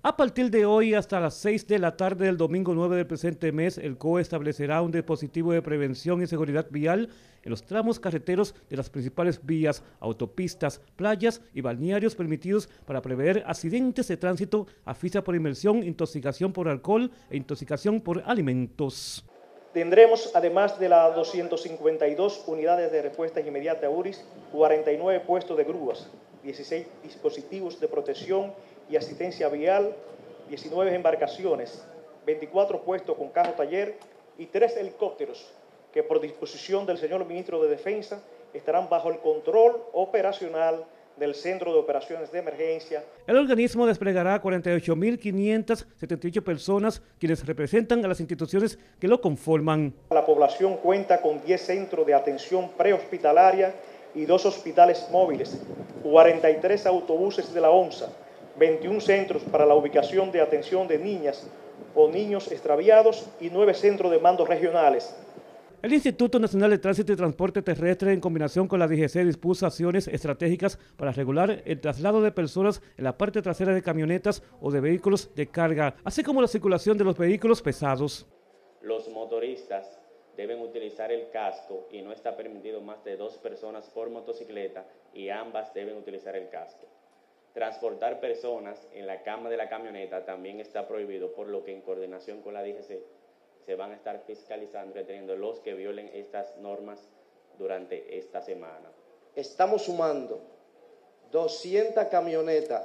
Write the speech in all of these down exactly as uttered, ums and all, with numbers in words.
A partir de hoy hasta las seis de la tarde del domingo nueve del presente mes, el C O E establecerá un dispositivo de prevención y seguridad vial en los tramos carreteros de las principales vías, autopistas, playas y balnearios permitidos para prever accidentes de tránsito, asfixia por inmersión, intoxicación por alcohol e intoxicación por alimentos. Tendremos, además de las doscientas cincuenta y dos unidades de respuesta inmediata U R I S, cuarenta y nueve puestos de grúas, dieciséis dispositivos de protección y asistencia vial, diecinueve embarcaciones, veinticuatro puestos con carro taller y tres helicópteros que por disposición del señor Ministro de Defensa estarán bajo el control operacional del Centro de Operaciones de Emergencia. El organismo desplegará cuarenta y ocho mil quinientas setenta y ocho personas, quienes representan a las instituciones que lo conforman. La población cuenta con diez centros de atención prehospitalaria y dos hospitales móviles, cuarenta y tres autobuses de la ONSA, veintiún centros para la ubicación de atención de niñas o niños extraviados y nueve centros de mandos regionales. El Instituto Nacional de Tránsito y Transporte Terrestre, en combinación con la D G C, dispuso acciones estratégicas para regular el traslado de personas en la parte trasera de camionetas o de vehículos de carga, así como la circulación de los vehículos pesados. Los motoristas deben utilizar el casco y no está permitido más de dos personas por motocicleta y ambas deben utilizar el casco. Transportar personas en la cama de la camioneta también está prohibido, por lo que en coordinación con la D G C se van a estar fiscalizando y deteniendo los que violen estas normas durante esta semana. Estamos sumando doscientas camionetas,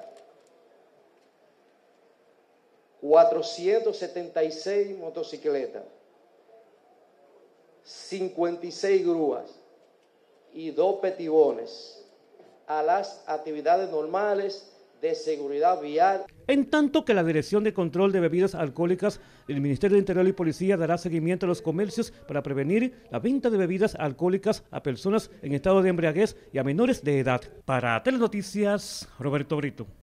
cuatrocientas setenta y seis motocicletas, cincuenta y seis grúas y dos petibones a las actividades normales de seguridad vial. En tanto que la Dirección de Control de Bebidas Alcohólicas del Ministerio de Interior y Policía dará seguimiento a los comercios para prevenir la venta de bebidas alcohólicas a personas en estado de embriaguez y a menores de edad. Para Telenoticias, Roberto Brito.